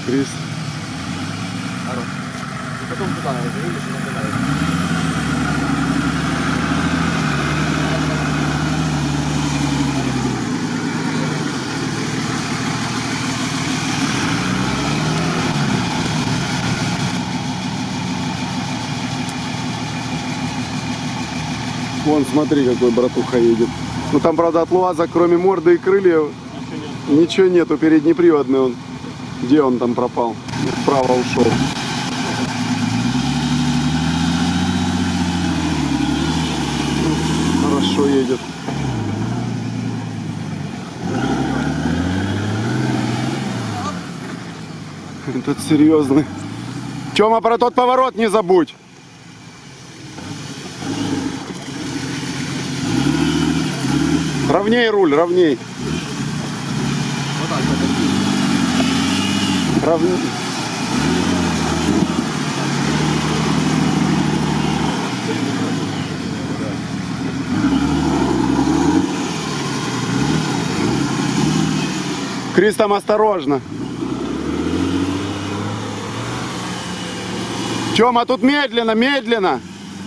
Крис. И потом туда, видишь, нападает. Вон, смотри, какой братуха едет. Ну там, правда, от ЛуАЗа, кроме морды и крыльев, ничего нету. Переднеприводный он. Где он там пропал? Вправо ушел. Хорошо едет. Этот серьезный. Тёма, про тот поворот не забудь. Ровней руль, ровней. Вот так, вот так. Ровней. Крис, там осторожно. Тёма, тут медленно, медленно.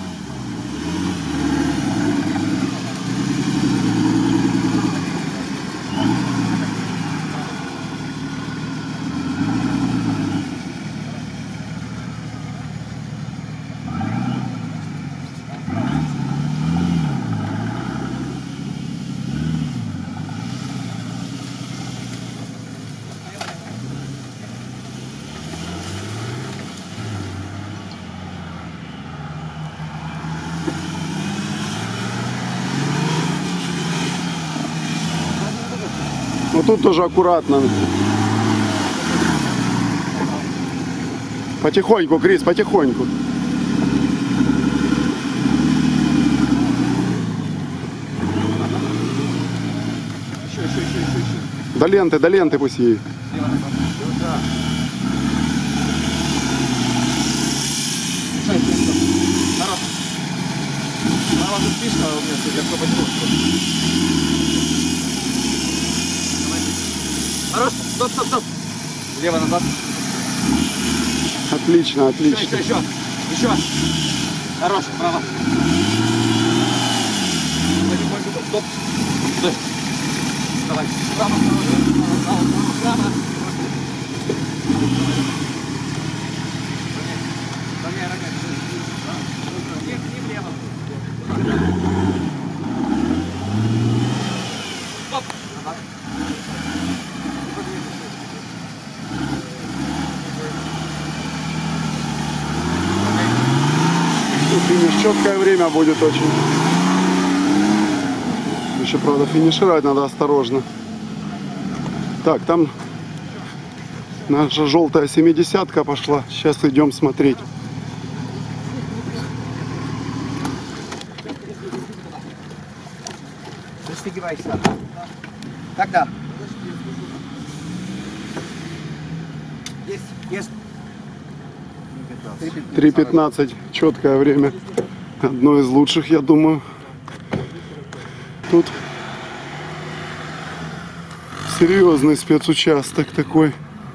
Но тут тоже аккуратно. Потихоньку, Крис, потихоньку. Еще. До ленты пусть едет. Народ. Право тут фишка у меня, судя по потихоньку. Хорош, стоп. Лево назад. Отлично, отлично. Еще. Хорош, право. Потихоньку, стоп. Стой. Давай. Право. Не влево. Стоп. Финиш, четкое время будет очень. Еще, правда, финишировать надо осторожно. Так, там наша желтая 70-ка пошла. Сейчас идем смотреть. Застегивайся. Когда? Есть. 3:15, четкое время. Одно из лучших, я думаю. Тут серьезный спецучасток такой.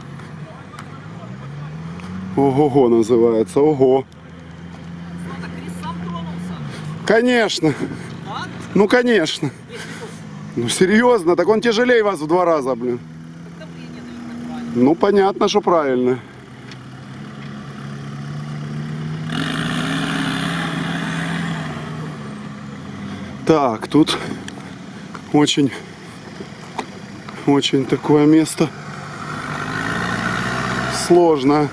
Ого-го называется. Ого. Конечно. Ну, конечно. Ну, серьезно. Так он тяжелее вас в 2 раза, блин. Ну, понятно, что правильно. Так, тут очень такое место сложное.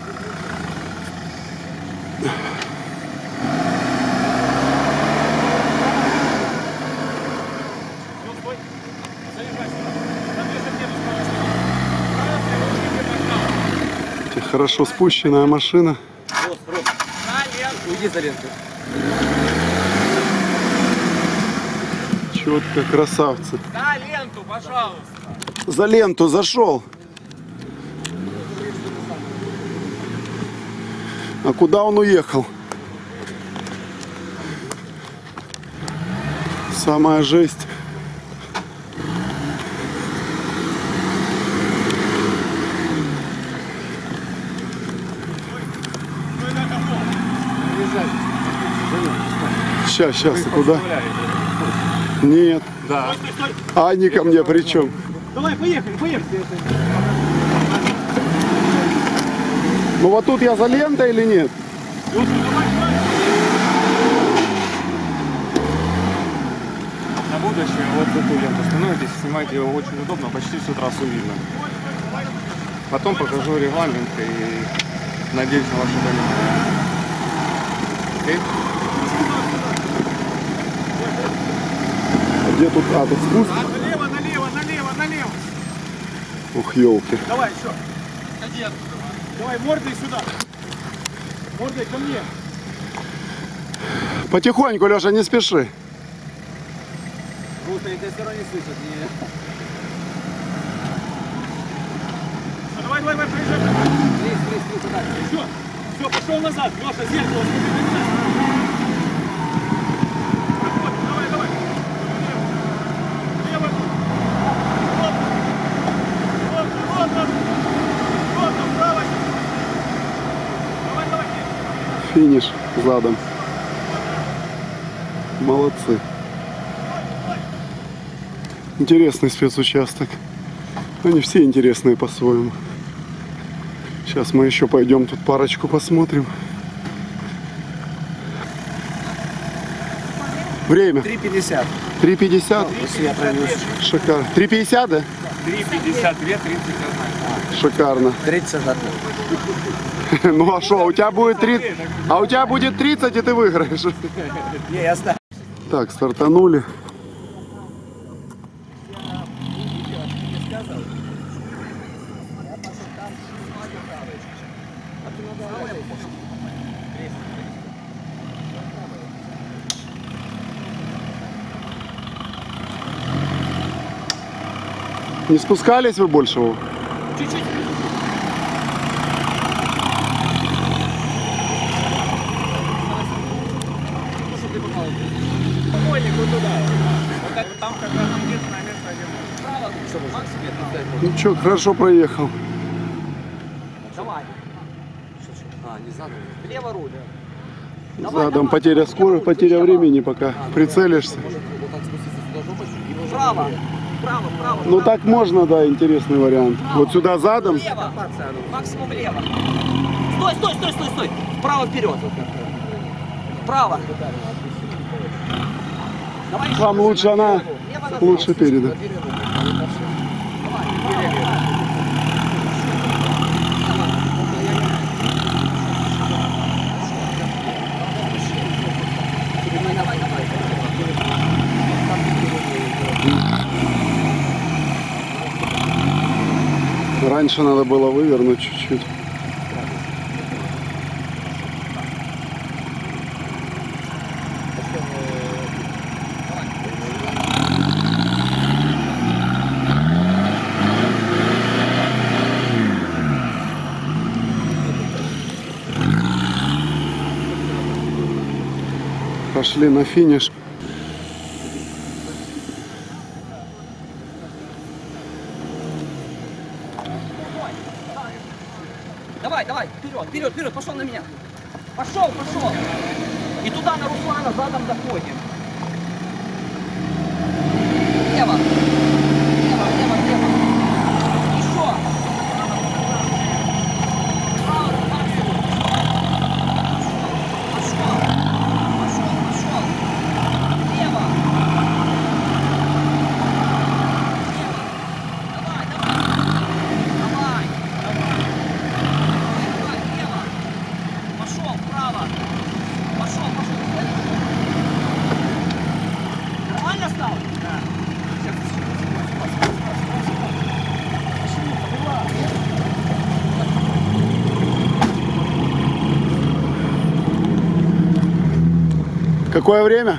Хорошо спущенная машина. Уйди за ленту. Четко, красавцы. За ленту, пожалуйста. За ленту зашел. А куда он уехал? Самая жесть. Сейчас, Вы куда? подставляете. Нет. Да. А они ко мне при чем? Давай, поехали, поехали. Ну вот тут я за лентой или нет? На будущее вот эту ленту становитесь, снимайте его очень удобно, почти всю трассу видно. Потом покажу регламент и надеюсь на ваше понимание. Окей? А где тут? А, тут спуск? Налево, налево, налево, налево. Ух, елки. Давай, еще. Давай, мордой сюда. Мордой ко мне. Потихоньку, Леша, не спеши. Просто они тебя все равно не слышат. Давай, давай, проезжай. Все, все, пошел назад. Леша, зеркало. Давай, давай. Лево. Вот, право. Давай, давай. Финиш задом. Молодцы. Интересный спецучасток. Они все интересные по-своему. Сейчас мы еще пойдем тут парочку посмотрим. Время? 3:50. 3:50? Если я провез. Шикарно. 3:50, да? 3:52, 31. Шикарно. 31. Ну а что, у тебя будет 30, а у тебя будет 30, и ты выиграешь. Не, я знаю. Так, стартанули. Не спускались вы больше? Вов? Чуть-чуть. Там как раз единственное место, где Ну что, хорошо проехал. Давай. Не задом. Влево руль. Задом потеря скорости, потеря времени, пока прицелишься. Право. Право, право. Ну так можно, да, интересный вариант. Вот сюда задом. Влево. Максимум влево. Стой, стой, стой, стой, стой. Вправо вперед. Вправо. Давай еще. Вам лучше она, лучше переда. Раньше надо было вывернуть чуть-чуть. Пошли на финиш. Давай, давай, вперед, вперед, вперед, пошел на меня. Пошел, пошел. И туда на Руслана задом заходим. Лево. Лево, лево, лево. Еще. Право, максимум. Пошел. Пошел, пошел. Лево. Лево. Давай, давай. Давай. Лево. Пошел, вправо. Пошел, пошел. Нормально стал? Да. Какое время?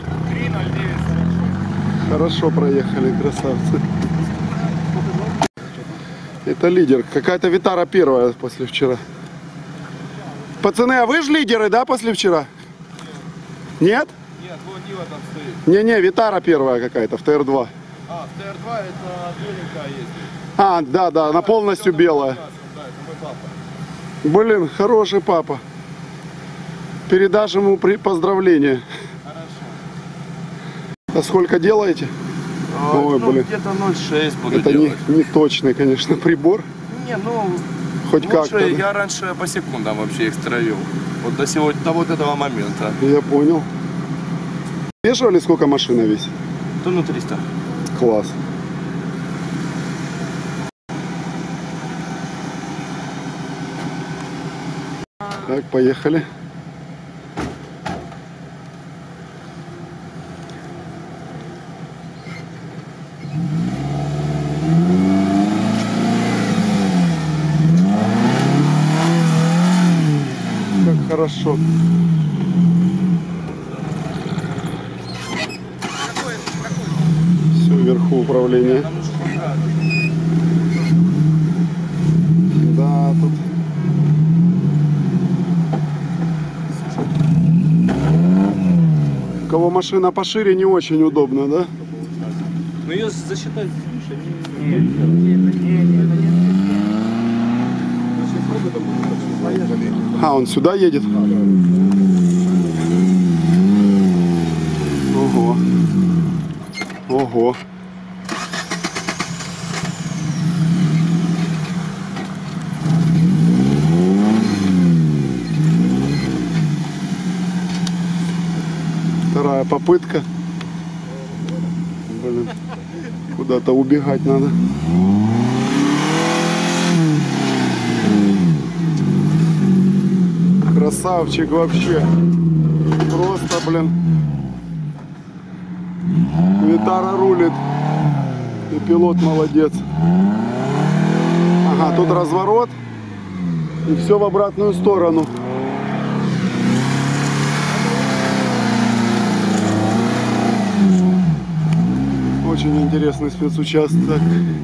3:09. Хорошо проехали, красавцы. Это лидер. Какая-то Витара первая после вчера. Пацаны, а вы же лидеры, да, после вчера? Нет? Нет, вот Нива там стоит. Не-не, Витара первая какая-то, в ТР-2. А, в ТР-2 это беленькая есть. А, да, она полностью белая. Да, это мой папа. Блин, хороший папа. Передашь ему поздравления. Хорошо. Это сколько делаете? Ой, ну, блин. где-то 0,6 буду Это делать. не точный, конечно, прибор. Не, ну, Хоть лучше как-то. Да? я раньше по секундам вообще их строил. Вот до сегодня, до вот этого момента. Я понял. Вешали, сколько машина весит? Тонну 300. Класс. Так, поехали. Как хорошо. Все вверху управления. Да, тут. У кого машина пошире, не очень удобно, да? Ну ее засчитать. А, он сюда едет? Ого. Ого. Вторая попытка. Блин. Куда-то убегать надо. Красавчик вообще. Просто, блин. Витара рулит. И пилот молодец. Ага, тут разворот. И все в обратную сторону. Очень интересный спецучасток.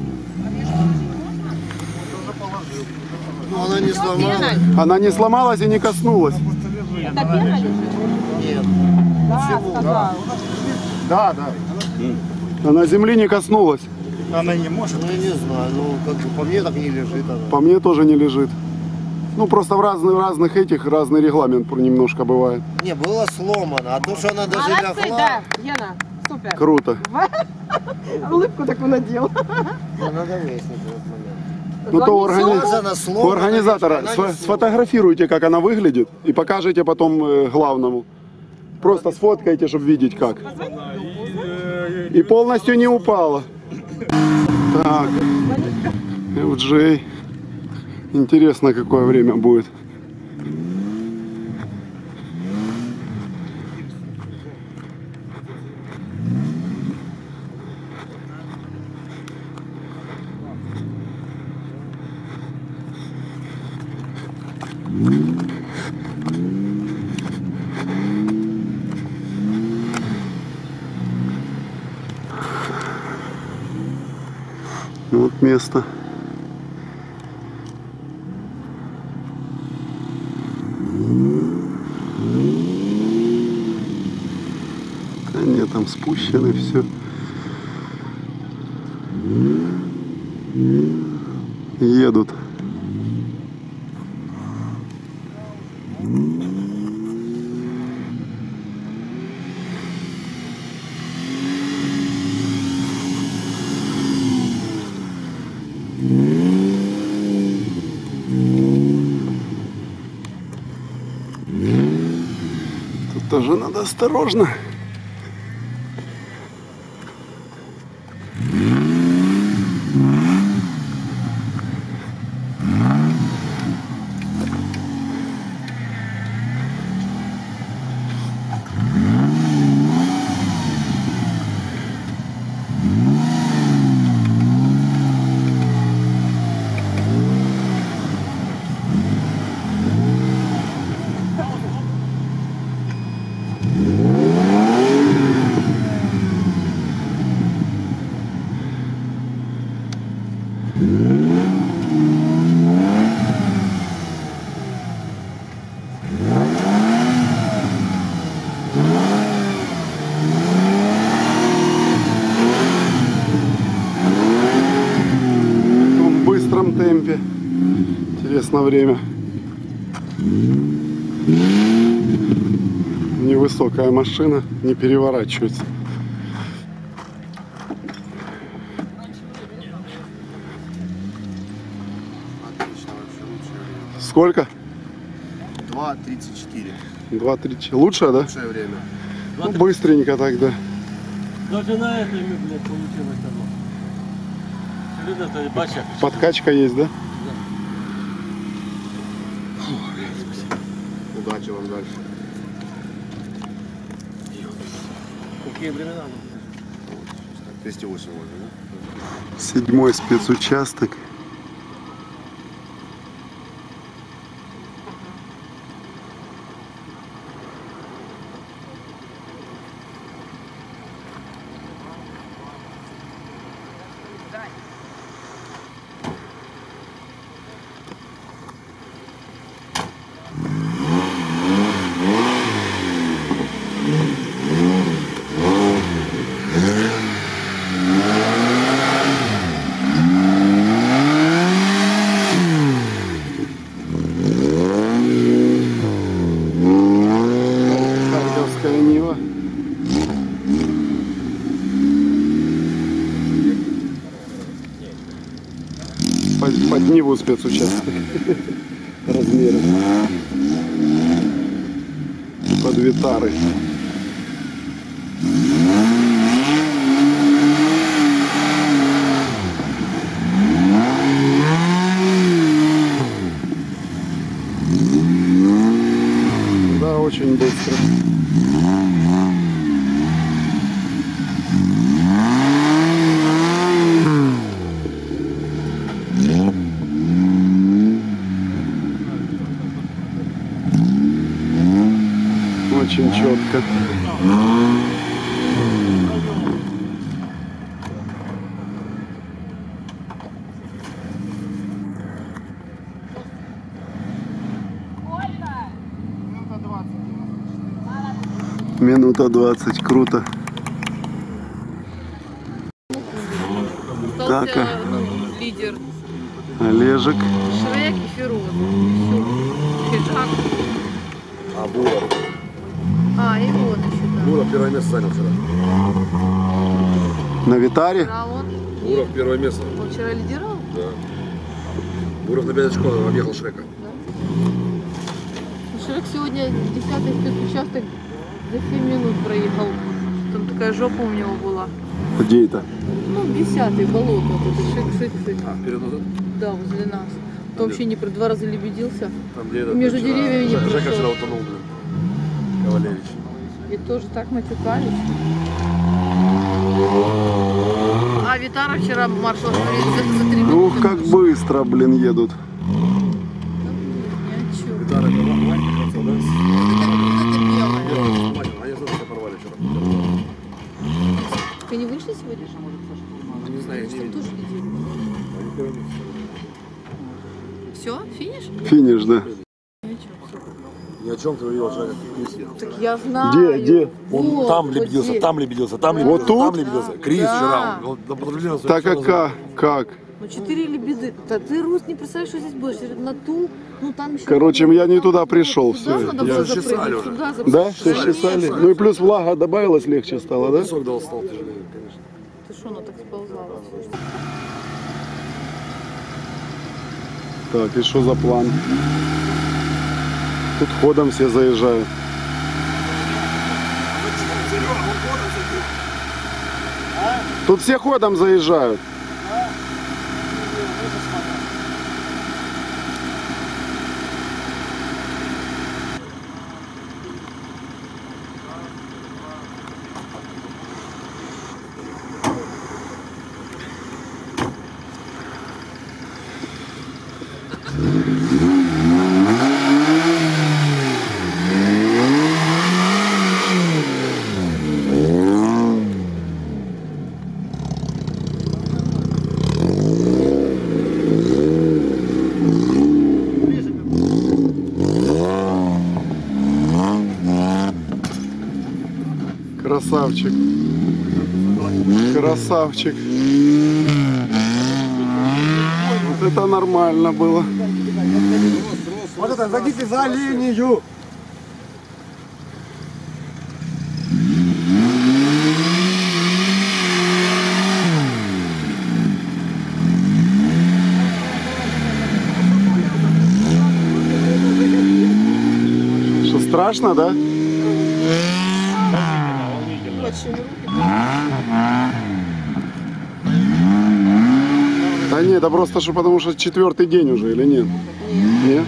Ну, она не сломалась. Она не сломалась и не коснулась. Это пена лежит? Нет. Да, сказал. Да, да. Она земли не коснулась. Она не может. Ну, я не знаю. Ну, как бы по мне так не лежит она. По мне тоже не лежит. Ну, просто в разных этих разный регламент немножко бывает. Не, было сломано. А то, что она даже Молодцы, лягла. да, Гена, супер. Круто. Улыбку такую надел. Ну, надо выяснить этот момент. Ну, то Она сломана, у организатора она не сломана. сфотографируйте, как она выглядит, и покажите потом главному. Просто сфоткайте, чтобы видеть как. И полностью не упала. Так, FJ. Интересно, какое время будет. Вот место. Да нет, там спущено все. Едут. Тут тоже надо осторожно. В быстром темпе. Интересно время. Невысокая машина, не переворачивается. Сколько? 2:34. 2:30. Лучше, да? Лучшее время. Ну, быстренько тогда. Даже на это, блядь, получилось оно. Серьезно, бача. Подкачка есть, да? Удачи вам дальше. Какие времена? 208 можно, да? 7-й спецучасток. Харьковская Нива. Под Ниву спецучасток. Размеры. Под Витары. Да, очень быстро. Очень четко. Минута 20, круто. Так, Лидер. Олежек. Шрек и Фероз. Хиджак. А Буров? А, и вот еще, да. Буров первое место занял вчера. На Витаре? А он, Буров первое место. он вчера лидировал? Да. Буров на 5 очков объехал Шрека. Шрек сегодня 10-й спецучасток за 7 минут проехал. Там такая жопа у него была. Где это? Ну, 10-й, болото. Вот это шик-шик-шик. А, вперед назад? Да, возле нас. То вообще не про 2 раза лебедился. Там где Между деревьями не Жека прошел. вчера утонул, блин. Кавалерич. И тоже так матюкались. А Витара вчера маршал говорит за 3 минуты. Ух, как прошел. быстро, блин, едут. Ни о чем. Витара, это маленький хотел, да? Это белое. Они что-то порвали вчера. Ты не вышли сегодня? Не знаю, Что не видел. тоже лидирует? Все, финиш? Финиш, да. Ни о чем ты увидел, Жека. Так я знаю. Где? Он Вот, там вот лебедился, здесь. там лебедился, там Да. лебедился, Вот тут? там лебедился. Крис Да. вчера, он на патрулировании Так как? Ну 4 лебеды. Да ты, Рус, не представляешь, что здесь будешь. На ту, ну там еще... Короче, я не туда пришел, Сюда всё, надо я- было Чесали запрыгнуть, уже. сюда Да? Все запрыгнуть. чесали? Ну и плюс влага добавилась, легче стало, да? Песок дал, стал тяжелее, конечно. Ты что, оно так сползало? Так, и что за план? Тут ходом все заезжают. Тут все ходом заезжают. Красавчик. Красавчик. Вот это нормально было. Вот это, зайдите за линию. Страшно, да? Да нет, это просто что, потому что 4-й день уже или нет? Нет.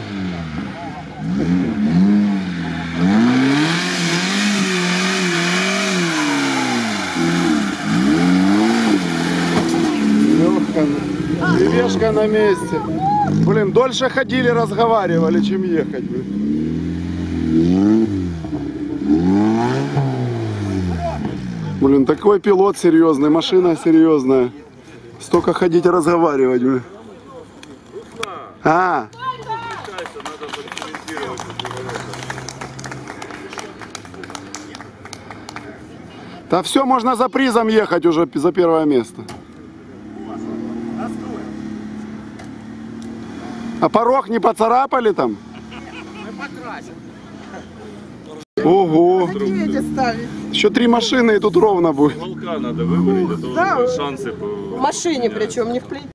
Легко. Тележка на месте. Блин, дольше ходили, разговаривали, чем ехать. Блин. Блин, такой пилот серьезный, машина серьезная. Столько ходить и разговаривать. Блин. А. Да все, можно за призом ехать уже, за первое место. А порог не поцарапали там? Ого! Еще 3 машины и тут ровно будет. Волка надо выбрать, это уже шансы. В машине причем, не в плите.